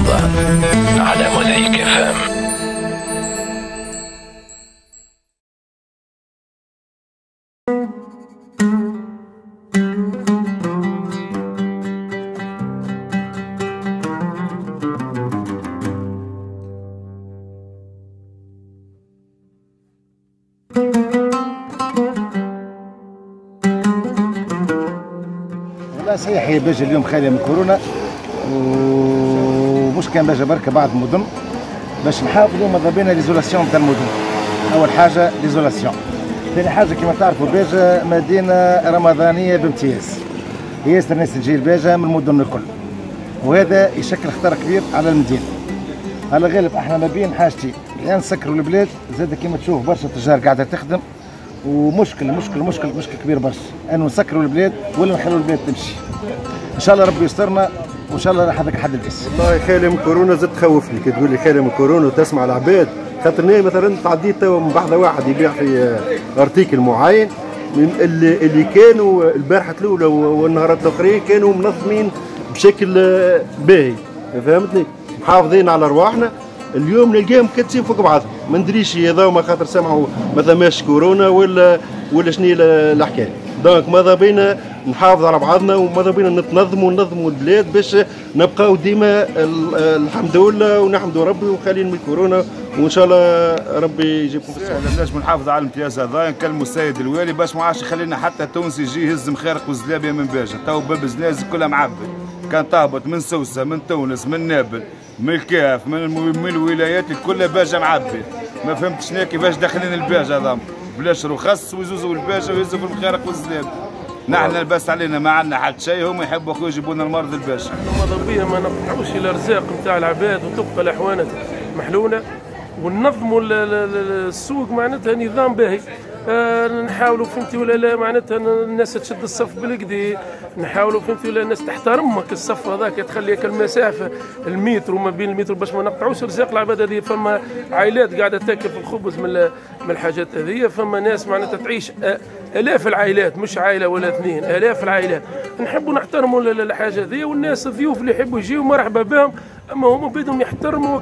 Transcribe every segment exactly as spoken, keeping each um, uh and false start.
رمضان على موزايك اف ام. لا صحيح هي باجة اليوم خالية من كورونا، ومش كان باجة بركة بعض المدن باش نحافظوا ماذا بينا ليزولاسيون تاع المدن. أول حاجة ليزولاسيون، ثاني حاجة كما تعرفوا باجة مدينة رمضانية بامتياز، ياسر الناس تجي الباجة من المدن الكل، وهذا يشكل خطر كبير على المدينة. على غالب احنا ما بين حاجتين، يا نسكروا البلاد زاد كما تشوف برشا تجار قاعدة تخدم، ومشكل مشكل مشكل مشكل كبير برشا انه نسكروا البلاد ولا نخلوا البلاد تمشي. ان شاء الله ربي يسترنا وان شاء الله هذاك حد البس. والله خالي من كورونا زاد تخوفني كي تقول لي خالي من كورونا وتسمع العباد، خاطر مثلا تعديت من بعض واحد يبيع في ارتيكل معين من اللي اللي كانوا البارحه الاولى والنهارات الاخرين كانوا منظمين بشكل باهي، فهمتني؟ محافظين على ارواحنا. اليوم نلقاهم كاتسين فوق بعضهم، ما ندريش هذوما خاطر سمعوا ما ثماش كورونا ولا ولا شنو الحكايه. دونك ماذا بينا نحافظ على بعضنا وماذا بينا نتنظموا وننظموا البلاد باش نبقاو ديما الحمد لله ونحمدوا ربي وخاليين من كورونا، وان شاء الله ربي يجيبكم في الصحه. علاش نحافظ على الامتياز هذا نكلموا السيد الوالي باش ما عادش يخلينا حتى تونسي يجي يهز مخارق وزلابيه من باجه. تو باب زنازل كلها معبد، كان تهبط من سوسه من تونس من نابل من الكاف من, من الولايات كلها باجه معبي. ما فهمتش كيفاش داخلين الباجه هذا بلاش رخص ويزوزوا الباجه ويهزوا في المخارق والزلاب. نحن لباس علينا ما عندنا حتى شيء، هم يحبوا اخويا يجيبوا لنا المرض الباشا. ماذا بيا ما نقطعوش الارزاق نتاع العباد وتبقى الاحوانات محلوله، وننظموا السوق معناتها نظام باهي. آه نحاولوا فهمتي ولا لا معناتها الناس تشد الصف بالكدا، نحاولوا فهمتي ولا الناس تحترمك الصف هذاك تخليك المسافه المتر وما بين المتر باش ما نقطعوش رزاق العباد هذه. فما عائلات قاعده تاكل في الخبز من من الحاجات هذه، فما ناس معناتها تعيش الاف العائلات مش عائله ولا اثنين، الاف العائلات. نحبوا نحترموا الحاجه هذه، والناس الضيوف اللي يحبوا يجيو مرحبا بهم، اما هم بدهم يحترموا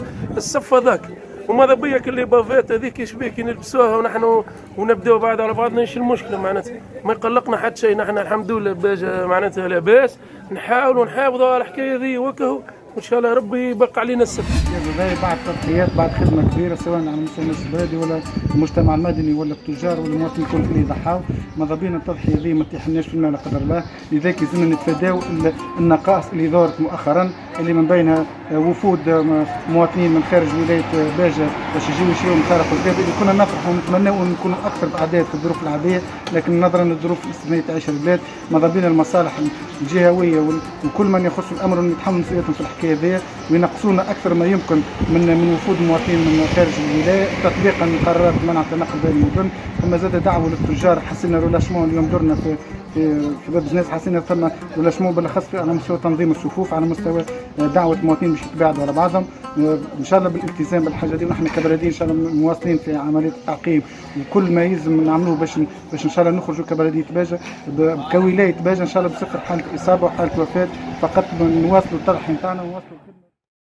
الصف هذاك. وماذا بيا كل بافات هذيك يشبيه كي نلبسوها ونحن ونبداو بعد على بعضنا. ايش المشكله معناتها؟ ما يقلقنا حتى شيء، نحن الحمد لله باجا معناتها لاباس، نحاولوا نحافظوا على الحكايه ذي وكهو، وان شاء الله ربي يبقى علينا السبب. بعد تضحيات بعد خدمه كبيره سواء على مستوى الناس البلدي ولا المجتمع المدني ولا التجار ولا المواطنين الكل اللي ضحاو، ماذا بينا التضحيه ذي ما تحناش فينا لا قدر الله. لذلك لازمنا نتفاداو النقائص اللي ظهرت مؤخرا، اللي من بينها وفود مواطنين من خارج ولايه باجه باش يجيو يشريوا من خارق البلاد، اللي كنا نفرحوا ونتمناو نكونوا اكثر باعداد في الظروف العاديه، لكن نظرا للظروف الاستثنائيه تعيش البلاد ماذا بينا المصالح الجهويه وكل من يخص الامر يتحمل مسؤوليتهم في الحكايه ذي، وينقصونا اكثر ما يمكن من من وفود المواطنين من خارج الولايه تطبيقا لقرارات منع التنقل بين المدن. ثم زاد دعوه للتجار، حسينا رولاشمون اليوم درنا في في في باب زناز، حسينا ثم رولاشمون بالاخص على مستوى تنظيم الصفوف، على مستوى دعوه المواطنين باش يتباعدوا على بعضهم ان شاء الله بالالتزام بالحاجه دي. ونحن كبلديين ان شاء الله مواصلين في عمليه التعقيم وكل ما يلزم نعملوه باش باش ان شاء الله نخرجوا كبلديه باجه كولايه باجه ان شاء الله بصفر حاله اصابه وحاله وفاه، فقط نواصلوا الطرح نتاعنا ونواصلوا